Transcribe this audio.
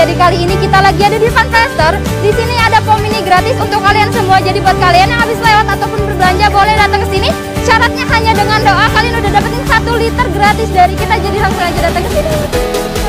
Jadi kali ini kita lagi ada di Funfester. Di sini ada pom mini gratis untuk kalian semua. Jadi buat kalian yang habis lewat ataupun berbelanja boleh datang ke sini. Syaratnya hanya dengan doa, kalian udah dapetin 1 liter gratis dari kita. Jadi langsung aja datang ke sini.